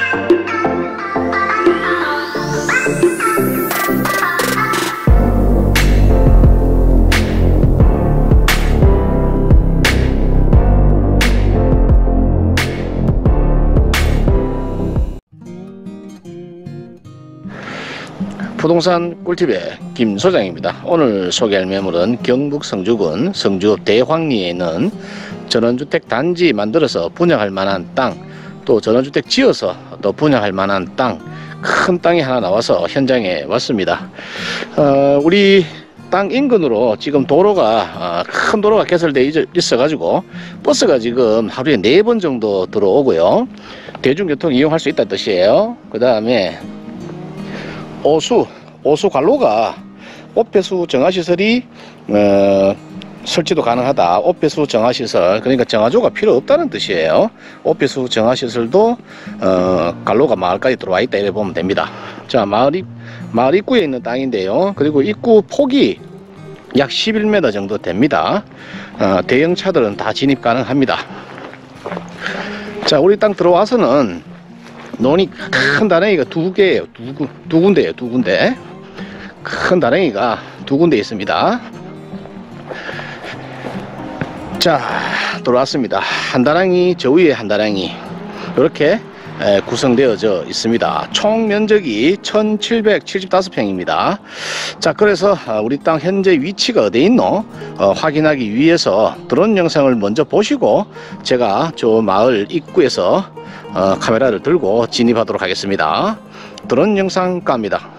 부동산 꿀팁의 김 소장입니다. 오늘 소개할 매물은 경북 성주군 성주 대황리에 있는 전원주택 단지 만들어서 분양할 만한 땅, 또 전원주택 지어서 또 분양할 만한 땅, 큰 땅이 하나 나와서 현장에 왔습니다. 우리 땅 인근으로 지금 도로가 큰 도로가 개설되어 있어 가지고 버스가 지금 하루에 4번 정도 들어오고요, 대중교통 이용할 수 있다는 뜻이에요. 그 다음에 오수 관로가 오폐수 정화시설이 설치도 가능하다. 오폐수 정화시설, 그러니까 정화조가 필요 없다는 뜻이에요. 오폐수 정화시설도 관로가 마을까지 들어와 있다 이렇게 보면 됩니다. 자, 마을 입구에 있는 땅인데요, 그리고 입구 폭이 약 11m 정도 됩니다. 대형 차들은 다 진입 가능합니다. 자, 우리 땅 들어와서는 논이 큰 다랭이가 두 군데예요. 두 군데. 큰 다랭이가 두 군데 있습니다. 자, 들어왔습니다. 한 다랭이, 저 위에 한 다랭이 이렇게 구성되어져 있습니다. 총 면적이 1775평입니다. 자, 그래서 우리 땅 현재 위치가 어디 있노 확인하기 위해서 드론 영상을 먼저 보시고 제가 저 마을 입구에서 카메라를 들고 진입하도록 하겠습니다. 드론 영상 갑니다.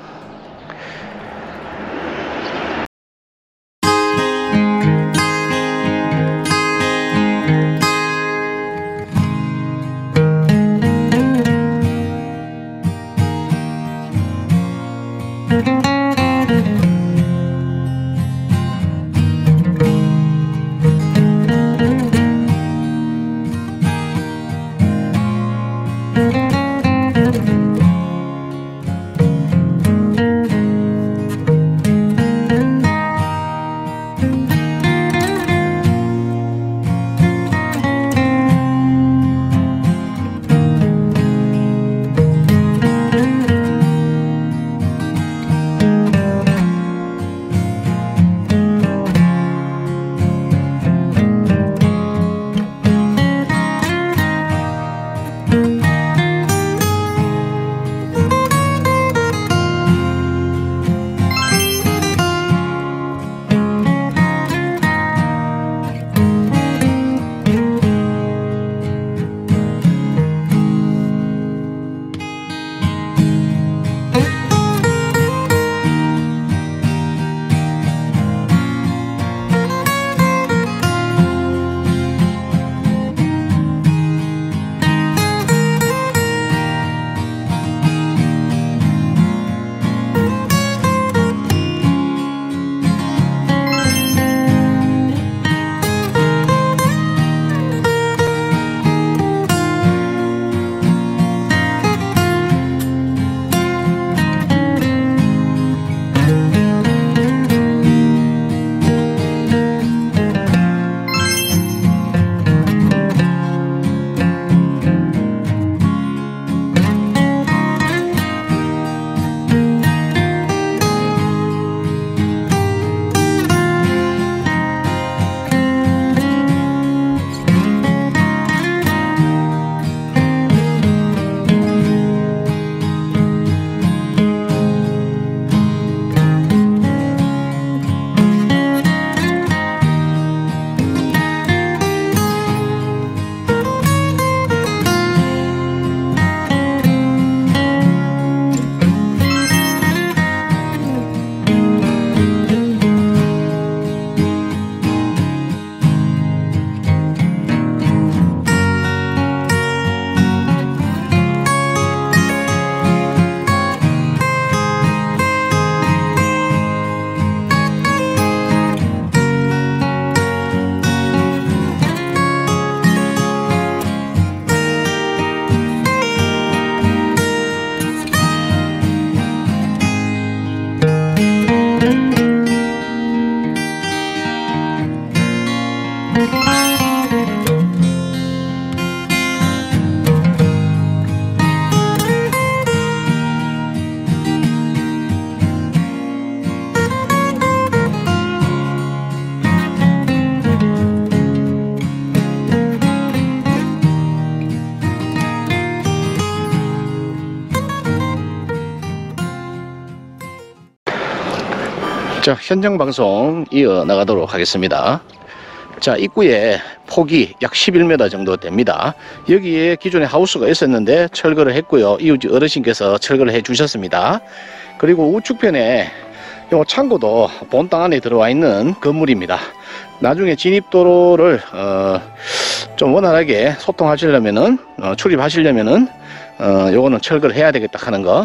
자, 현장 방송 이어 나가도록 하겠습니다. 자, 입구에 폭이 약 11m 정도 됩니다. 여기에 기존에 하우스가 있었는데 철거를 했고요. 이웃 어르신께서 철거를 해 주셨습니다. 그리고 우측편에 요 창고도 본 땅 안에 들어와 있는 건물입니다. 나중에 진입도로를 좀 원활하게 소통하시려면은 출입하시려면은 요거는 철거를 해야 되겠다 하는 거.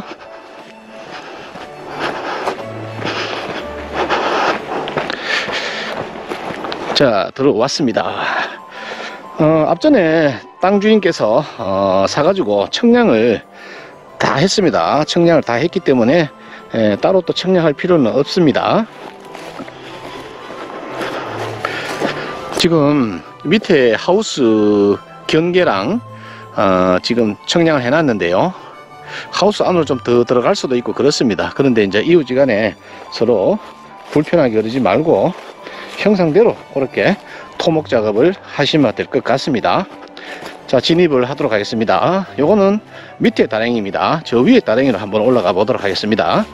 자, 들어왔습니다. 앞전에 땅 주인께서 사가지고 청량을 다 했습니다. 청량을 다 했기 때문에 따로 또 청량할 필요는 없습니다. 지금 밑에 하우스 경계랑 지금 청량을 해놨는데요. 하우스 안으로 좀 더 들어갈 수도 있고 그렇습니다. 그런데 이제 이웃지간에 서로 불편하게 그러지 말고 형상대로 그렇게 토목 작업을 하시면 될 것 같습니다. 자, 진입을 하도록 하겠습니다. 요거는 밑에 다랭이입니다. 저 위에 다랭이로 한번 올라가 보도록 하겠습니다.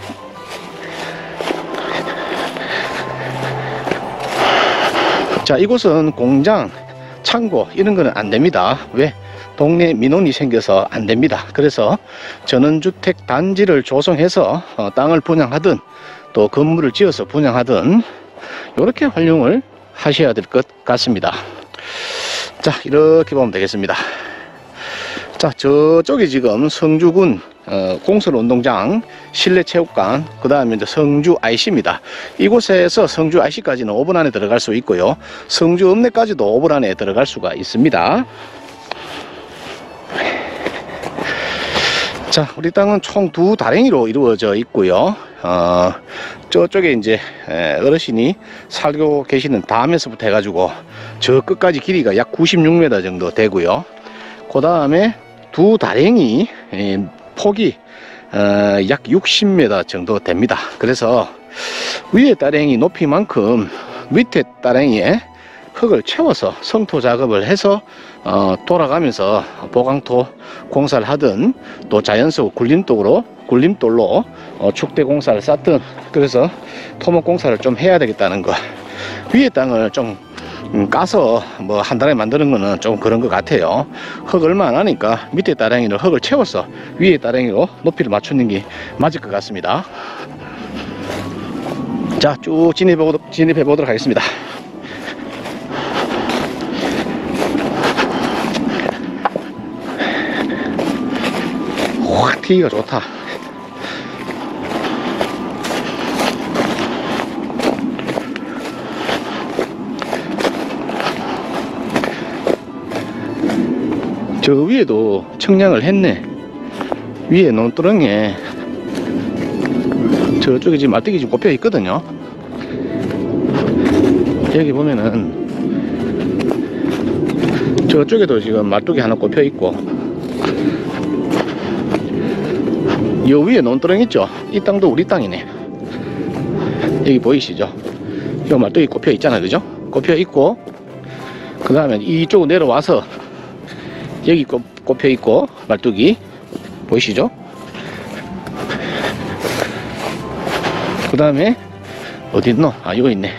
자, 이곳은 공장, 창고 이런 거는 안 됩니다. 왜? 동네 민원이 생겨서 안 됩니다. 그래서 전원주택 단지를 조성해서 땅을 분양하든 또 건물을 지어서 분양하든 이렇게 활용을 하셔야 될 것 같습니다. 자, 이렇게 보면 되겠습니다. 자, 저쪽이 지금 성주군 공설운동장, 실내체육관, 그 다음에 이제 성주 IC입니다. 이곳에서 성주 IC까지는 5분 안에 들어갈 수 있고요. 성주 읍내까지도 5분 안에 들어갈 수가 있습니다. 자, 우리 땅은 총 두 다랭이로 이루어져 있고요. 저쪽에 이제 어르신이 살고 계시는 담에서부터 해가지고 저 끝까지 길이가 약 96m 정도 되고요. 그 다음에 두 다랭이 폭이 약 60m 정도 됩니다. 그래서 위에 다랭이 높이만큼 밑에 다랭이에 흙을 채워서 성토 작업을 해서 돌아가면서 보강토 공사를 하든 또 자연석 굴림돌로 축대 공사를 쌓든 그래서 토목 공사를 좀 해야 되겠다는 거. 위에 땅을 좀 까서 뭐 한 달에 만드는 거는 좀 그런 것 같아요. 흙 얼마 안 하니까 밑에 다랭이를 흙을 채워서 위에 다랭이로 높이를 맞추는 게 맞을 것 같습니다. 자, 쭉 진입해 보도록 하겠습니다. 확 튀기가 좋다. 저 위에도 청량을 했네. 위에 논두렁에 저쪽에 지금 말뚝이 지금 꼽혀 있거든요. 여기 보면은 저쪽에도 지금 말뚝이 하나 꼽혀 있고 요 위에 논두렁 있죠? 이 땅도 우리 땅이네. 여기 보이시죠? 요 말뚝이 꼽혀 있잖아요. 그죠? 꼽혀 있고 그 다음에 이쪽으로 내려와서 여기 꼽혀 있고 말뚝이 보이시죠? 그 다음에 어디 있노? 아, 여기 있네.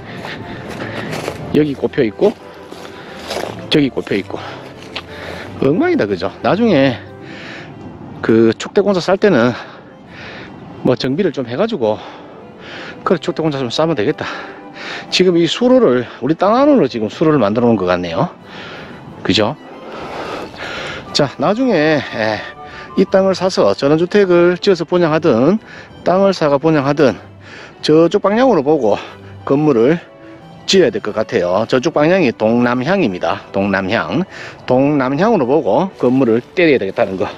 여기 꼽혀 있고 저기 꼽혀 있고 엉망이다. 그죠? 나중에 그 축대공사 쌀 때는 뭐 정비를 좀 해가지고 그래 축대공사 좀 싸면 되겠다. 지금 이 수로를 우리 땅 안으로 지금 수로를 만들어 놓은 것 같네요. 그죠? 자, 나중에 이 땅을 사서 전원주택을 지어서 분양하든 땅을 사가 분양하든 저쪽 방향으로 보고 건물을 지어야 될 것 같아요. 저쪽 방향이 동남향입니다. 동남향으로 보고 건물을 때려야 되겠다는 거.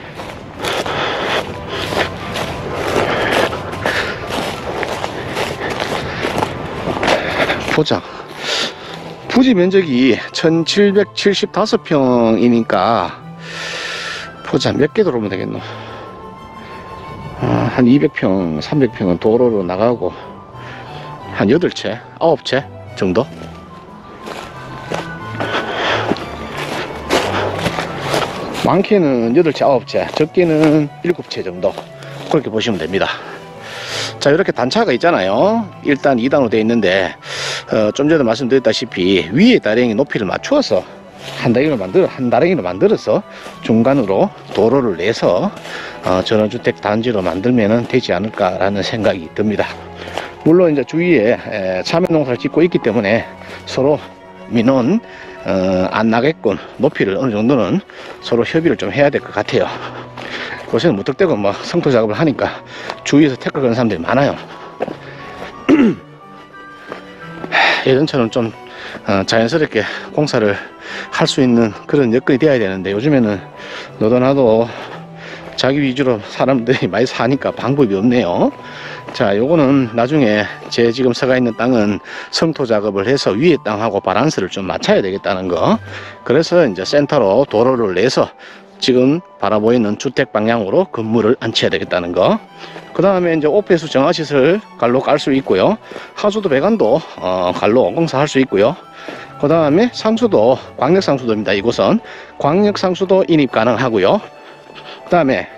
보자. 부지 면적이 1775평이니까 보자. 몇 개 들어오면 되겠노? 한 200평, 300평은 도로로 나가고 한 8채, 9채 정도? 많게는 8채, 9채, 적게는 7채 정도. 그렇게 보시면 됩니다. 자, 자, 이렇게 단차가 있잖아요. 1단, 2단으로 되어 있는데 좀 전에 말씀드렸다시피 위에 다랭이 높이를 맞추어서 한 다랭이로 만들어서 중간으로 도로를 내서 전원주택 단지로 만들면 되지 않을까라는 생각이 듭니다. 물론 이제 주위에 참외 농사를 짓고 있기 때문에 서로 민원 안 나게끔 높이를 어느 정도는 서로 협의를 좀 해야 될 것 같아요. 요새는 무턱대고 뭐 성토 작업을 하니까 주위에서 태클 거는 사람들이 많아요. 예전처럼 좀 자연스럽게 공사를 할 수 있는 그런 여건이 되어야 되는데 요즘에는 너도 나도 자기 위주로 사람들이 많이 사니까 방법이 없네요. 자, 요거는 나중에 제 지금 서가 있는 땅은 성토 작업을 해서 위에 땅하고 바란스를 좀 맞춰야 되겠다는 거. 그래서 이제 센터로 도로를 내서 지금 바라보이는 주택 방향으로 건물을 안치해야 되겠다는 거. 그 다음에 이제 오폐수 정화시설 갈로 깔 수 있고요. 하수도 배관도 갈로 공사할 수 있고요. 그 다음에 상수도 광역상수도입니다. 이곳은 광역상수도 인입 가능하고요. 그 다음에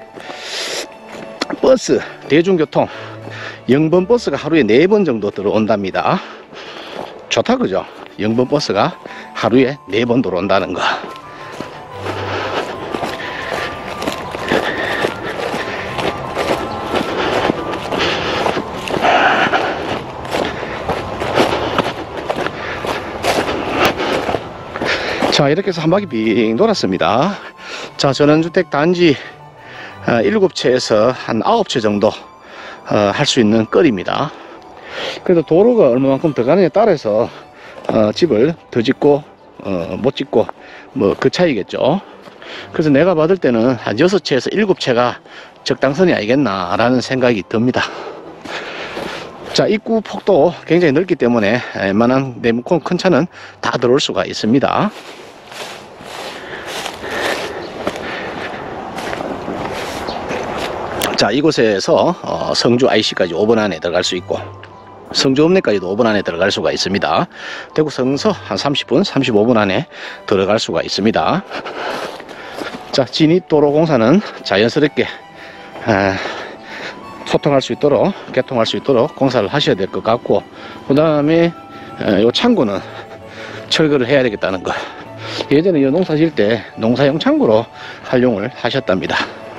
버스 대중교통 0번 버스가 하루에 4번 정도 들어온답니다. 좋다 그죠? 0번 버스가 하루에 4번 들어온다는 거. 자, 이렇게 해서 한 바퀴 빙 돌았습니다. 자, 전원주택 단지 7채에서 한 9채 정도 할 수 있는 거리입니다. 그래서 도로가 얼마만큼 들어가느냐에 따라서 집을 더 짓고 못 짓고 뭐 그 차이겠죠. 그래서 내가 받을 때는 한 6채에서 7채가 적당선이 아니겠나 라는 생각이 듭니다. 자, 입구 폭도 굉장히 넓기 때문에 웬만한 네모콘 큰 차는 다 들어올 수가 있습니다. 자, 이곳에서 성주 IC까지 5분 안에 들어갈 수 있고 성주 읍내까지도 5분 안에 들어갈 수가 있습니다. 대구 성서 한 30분, 35분 안에 들어갈 수가 있습니다. 자, 진입도로 공사는 자연스럽게 소통할 수 있도록, 개통할 수 있도록 공사를 하셔야 될 것 같고, 그 다음에 요 창구는 철거를 해야 되겠다는 거. 예전에 이 농사 지을 때 농사용 창구로 활용을 하셨답니다.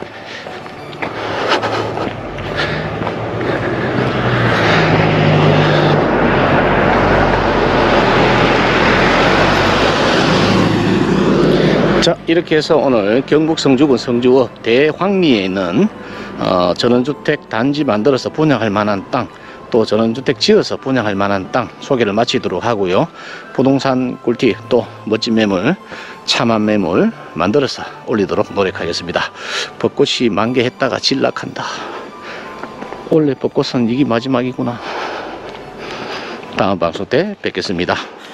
자, 이렇게 해서 오늘 경북 성주군 성주읍 대황리에 있는 전원주택 단지 만들어서 분양할 만한 땅, 또 전원주택 지어서 분양할 만한 땅 소개를 마치도록 하고요. 부동산 꿀팁, 또 멋진 매물, 참한 매물 만들어서 올리도록 노력하겠습니다. 벚꽃이 만개했다가 진락한다. 원래 벚꽃은 이게 마지막이구나. 다음 방송 때 뵙겠습니다.